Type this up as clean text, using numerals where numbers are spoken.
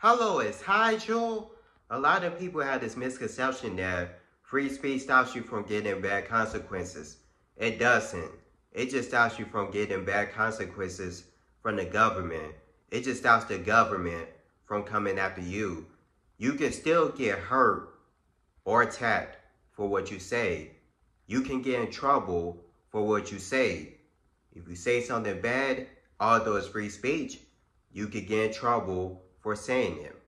Hello, it's Hydro. A lot of people have this misconception that free speech stops you from getting bad consequences. It doesn't. It just stops you from getting bad consequences from the government. It just stops the government from coming after you. You can still get hurt or attacked for what you say. You can get in trouble for what you say. If you say something bad, although it's free speech, you could get in trouble for saying it.